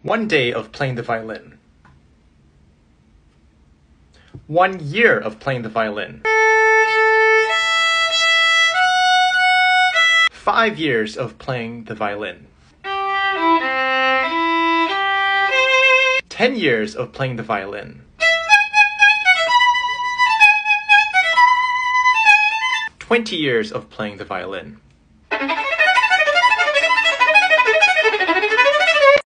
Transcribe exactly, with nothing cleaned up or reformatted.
One day of playing the violin. One year of playing the violin. Five years of playing the violin. Ten years of playing the violin. Twenty years of playing the violin.